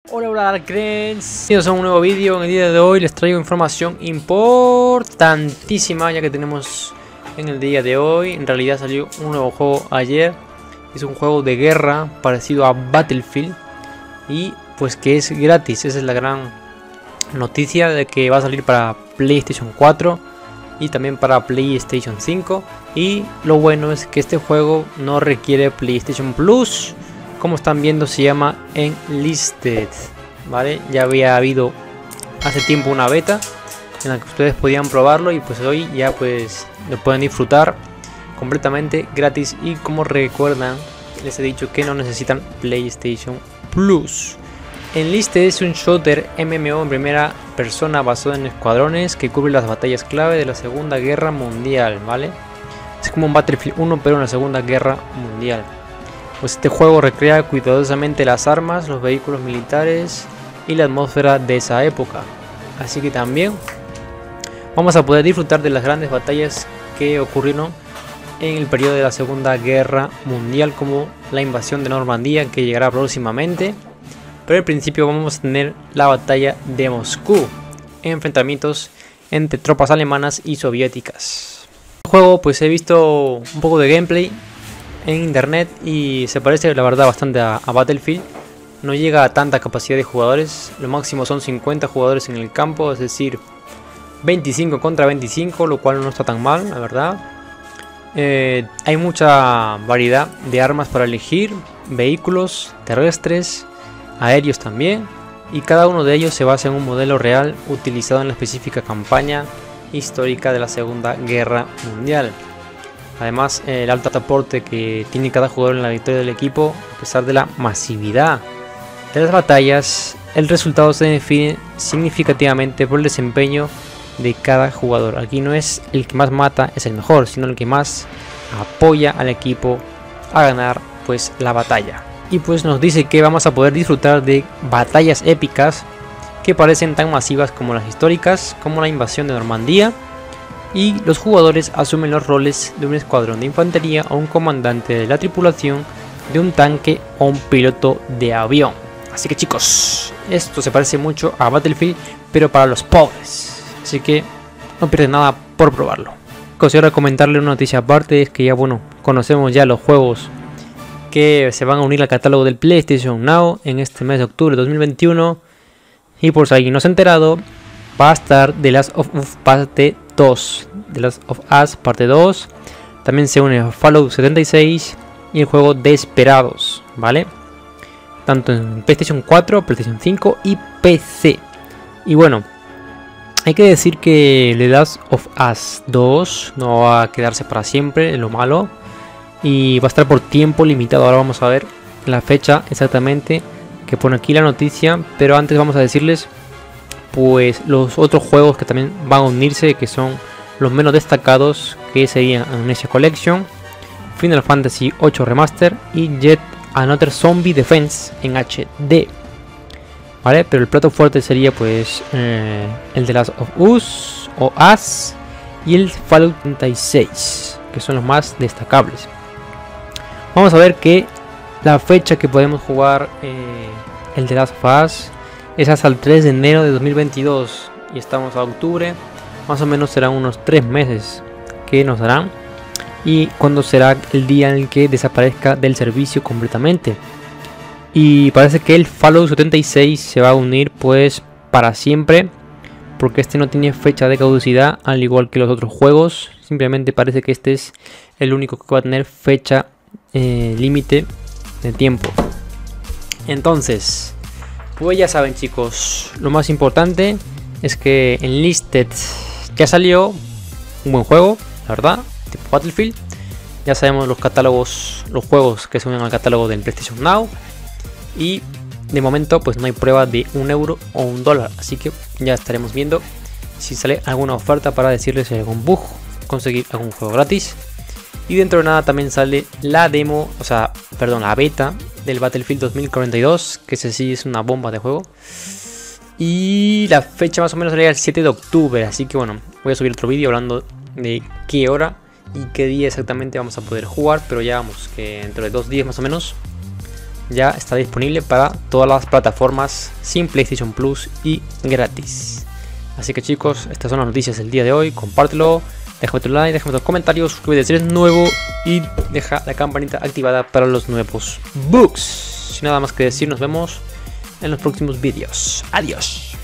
Hola Darkrens, bienvenidos a un nuevo vídeo. En el día de hoy les traigo información importantísima, ya que tenemos en el día de hoy, en realidad salió un nuevo juego ayer. Es un juego de guerra parecido a Battlefield y pues que es gratis. Esa es la gran noticia, de que va a salir para PlayStation 4 y también para PlayStation 5. Y lo bueno es que este juego no requiere PlayStation Plus. Como están viendo, se llama Enlisted, ¿vale? Ya había habido hace tiempo una beta en la que ustedes podían probarlo y pues hoy ya pues lo pueden disfrutar completamente gratis. Y como recuerdan, les he dicho que no necesitan PlayStation Plus. Enlisted es un shooter MMO en primera persona basado en escuadrones que cubre las batallas clave de la Segunda Guerra Mundial, ¿vale? Es como un Battlefield 1 pero en la Segunda Guerra Mundial. Pues este juego recrea cuidadosamente las armas, los vehículos militares y la atmósfera de esa época. Así que también vamos a poder disfrutar de las grandes batallas que ocurrieron en el periodo de la Segunda Guerra Mundial, como la invasión de Normandía, que llegará próximamente. Pero al principio vamos a tener la batalla de Moscú, enfrentamientos entre tropas alemanas y soviéticas. El juego, pues he visto un poco de gameplay en internet y se parece la verdad bastante a Battlefield. No llega a tanta capacidad de jugadores, lo máximo son 50 jugadores en el campo, es decir 25 contra 25, lo cual no está tan mal, la verdad. Hay mucha variedad de armas para elegir, vehículos terrestres, aéreos también, y cada uno de ellos se basa en un modelo real utilizado en la específica campaña histórica de la Segunda Guerra Mundial. Además, el alto aporte que tiene cada jugador en la victoria del equipo, a pesar de la masividad de las batallas, el resultado se define significativamente por el desempeño de cada jugador. Aquí no es el que más mata es el mejor, sino el que más apoya al equipo a ganar pues la batalla. Y pues nos dice que vamos a poder disfrutar de batallas épicas que parecen tan masivas como las históricas, como la invasión de Normandía. Y los jugadores asumen los roles de un escuadrón de infantería o un comandante de la tripulación de un tanque o un piloto de avión. Así que chicos, esto se parece mucho a Battlefield, pero para los pobres. Así que no pierden nada por probarlo. Y ahora comentarle una noticia aparte, es que ya bueno, conocemos ya los juegos que se van a unir al catálogo del PlayStation Now en este mes de octubre de 2021. Y por si alguien no se ha enterado, va a estar The Last of Us parte 2, The Last of Us parte 2. También se une Fallout 76 y el juego Desperados, ¿vale? Tanto en PlayStation 4, PlayStation 5 y PC. Y bueno, hay que decir que The Last of Us 2 no va a quedarse para siempre, es lo malo. Y va a estar por tiempo limitado. Ahora vamos a ver la fecha exactamente que pone aquí la noticia. Pero antes vamos a decirles pues los otros juegos que también van a unirse, que son los menos destacados, que serían Amnesia Collection, Final Fantasy VIII Remaster y Yet Another Zombie Defense en HD, ¿vale? Pero el plato fuerte sería pues el de Last of Us o Us y el Fallout 76, que son los más destacables. Vamos a ver que la fecha que podemos jugar el de Last of Us es hasta el 3 de enero de 2022 y estamos a octubre. Más o menos serán unos 3 meses que nos darán. Y cuando será el día en el que desaparezca del servicio completamente. Y parece que el Fallout 76 se va a unir pues para siempre, porque este no tiene fecha de caducidad al igual que los otros juegos. Simplemente parece que este es el único que va a tener fecha límite de tiempo. Entonces pues ya saben chicos, lo más importante es que Enlisted ya salió, un buen juego, la verdad, tipo Battlefield. Ya sabemos los catálogos, los juegos que se unen al catálogo del PlayStation Now. Y de momento pues no hay prueba de €1 o $1, así que ya estaremos viendo si sale alguna oferta para decirles si hay algún bug, conseguir algún juego gratis. Y dentro de nada también sale la demo, la beta del Battlefield 2042, que ese sí es una bomba de juego. Y la fecha más o menos sería el 7 de octubre, así que bueno, voy a subir otro vídeo hablando de qué hora y qué día exactamente vamos a poder jugar. Pero ya vamos, que dentro de 2 días más o menos ya está disponible para todas las plataformas sin PlayStation Plus y gratis. Así que chicos, estas son las noticias del día de hoy. Compártelo, déjame tu like, déjame tus comentarios, suscríbete si eres nuevo y deja la campanita activada para los nuevos bugs. Sin nada más que decir, nos vemos en los próximos vídeos. Adiós.